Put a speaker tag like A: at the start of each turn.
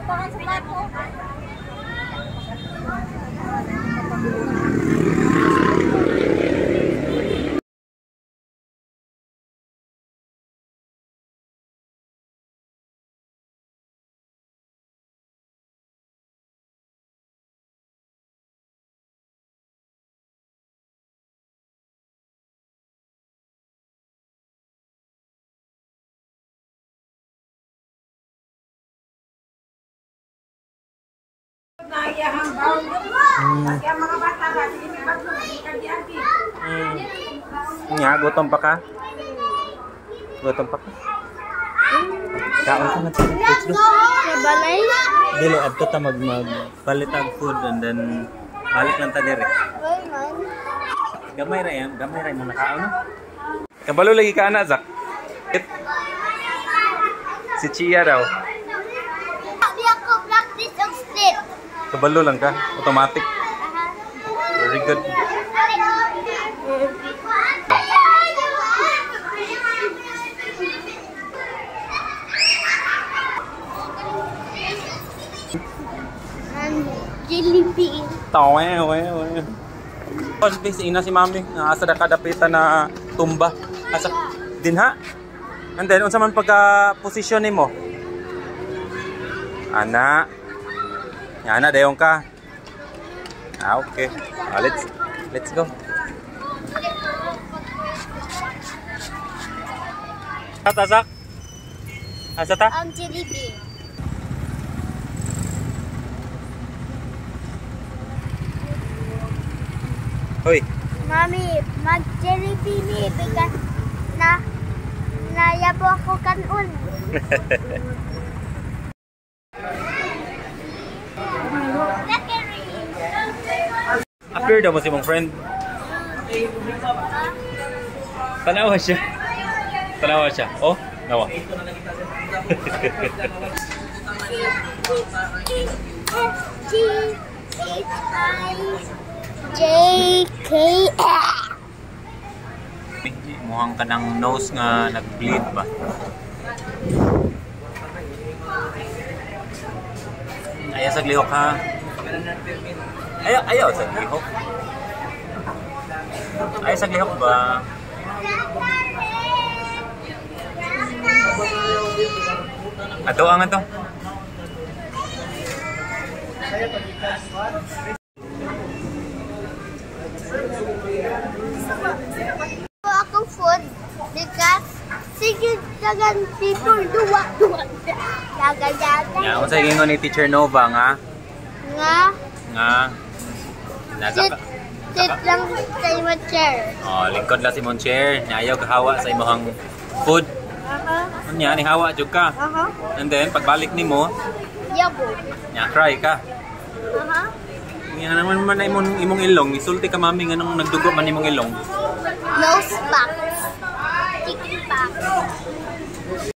A: Tahan sa plato.
B: Nga, gutom pa ka? Gutom pa ka? Kaon ka na tayo. Let's go.
A: Balay?
B: Dili, adto ta magpalit ang food and then balik lang ta dire. Gamay ra yan. Gamay ra mo nakaon no? Kabalo lagi ka na, Zak. Si Chia daw.
A: Hindi ako practice of split.
B: Kabalo lang ka. Automatic. Very good.
A: Jollibee.
B: Tawe. First base, ina si mami. Asa na kadapitan na tumba. Asa din ha? And then, unsa man pagka-posisyon nimo? Ana. Ana, dayon ka. Okay. Let's go. Tatak? Asa ta?
A: Ang Jollibee.
B: Hoy.
A: Mami, mag-Jollibee ni because nayabo ako kanon.
B: Appear daw mo si mong friend. Tanawa siya. Oh, nawa.
A: JKL.
B: Mukhang ka ng nose nga nag-bleed ba? Ayaw sa glihok ha? Ayaw sa glihok? Ayaw sa glihok ba? Ato ang ato?
A: Ako food because sige dagan people duwa. Dagan.
B: Ya, unsa gingon ni Teacher Nova nga? Nga.
A: Sit lang sa imong chair.
B: Oh, lingkod lang si mong chair. Ayaw kahawa sa imong food. Nya ni hawa jud ka. And then pagbalik nimo,
A: Yabo.
B: nya cry ka. Nya naman man imong ilong, isulti ka mami nga nang nagdugo man imong ilong.
A: Nose box. Chicken box.